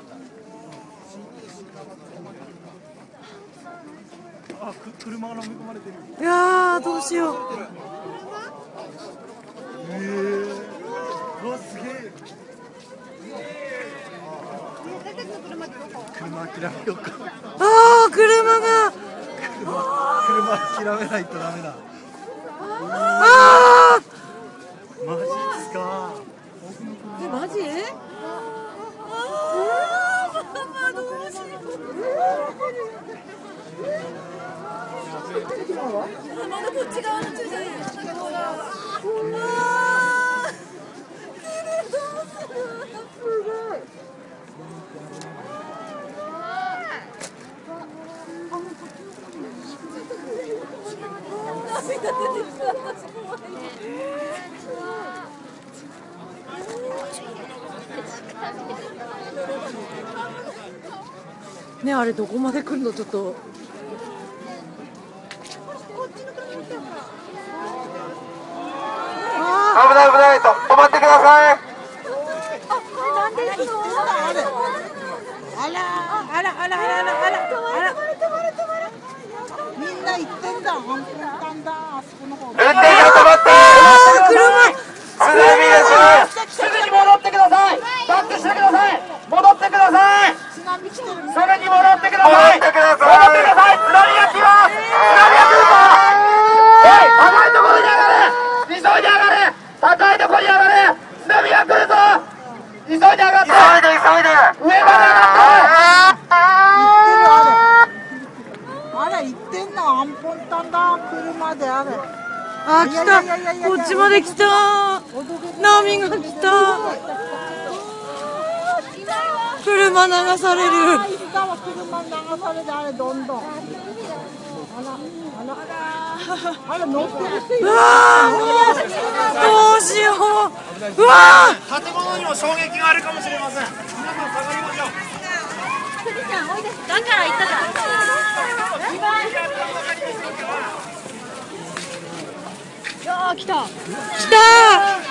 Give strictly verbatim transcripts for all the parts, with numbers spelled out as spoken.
あ、く車が飲み込まれてる。 いやー、どうしよう。 ええー、うわ、すげえ。車諦めようか。 あー、車が。 車、車諦めないとダメだ。 あー。 マジっすか。 え、マジ？あー、ママどうしよう。まだこっち側の駐車員。あー。どうする？すごい。涙出てきた。私怖い。ね、あれどこまで来るのちょっと。 危ない危ないと止まってください。 なんで行くの？あらあらあらあらあらあらあら。みんな行ってんだ。本当にたんだ。あそこの方。 運転手止まって。 車。 すぐにすぐに戻ってください。バックしてください。戻ってください。すぐに戻ってください。戻ってください。戻ってください。津波が来ます。津波が来るぞ。おい、高いところに上がれ。急いで上がれ。高いところに上がれ。津波が来るぞ。急いで上がって。急いで急いで。上まで上がって。 あれ行ってんのアンポンタンだ車であれ。 あ、来た。こっちまで来た。波が来た。車流される。 あいったわ車流されてあれどんどん。あらあらあれ乗ってる人いる。 うわー、どうしよう。うわー。 建物にも衝撃があるかもしれません。皆さん下がりましょう。 だから言ったじゃん。いやー、来た。来たー。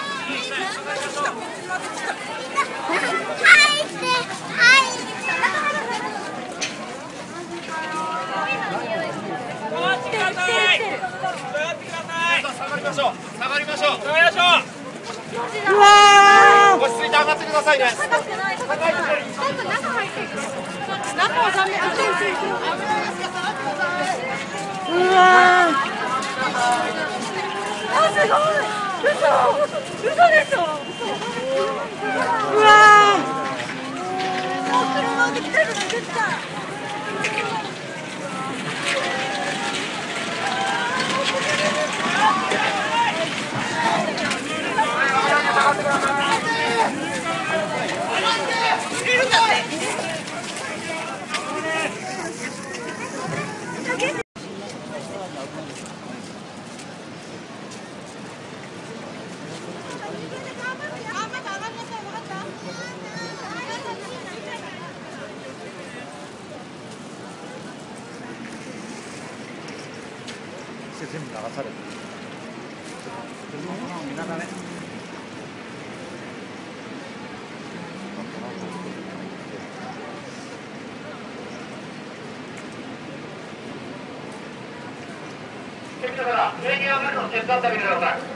下がりましょう。下がりましょう。下がりましょう。 うわー。 落ち着いて上がってくださいね。 うわー。あ、すごい。嘘。嘘でしょ。うわー。もう車で来てるの出てた。 全部流されてる。みんなだね。 だから上に上がるのを手伝ってあげてください。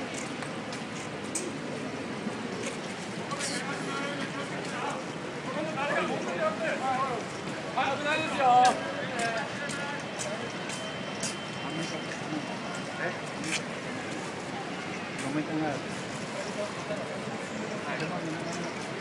危ないですよ。え？飲めてない。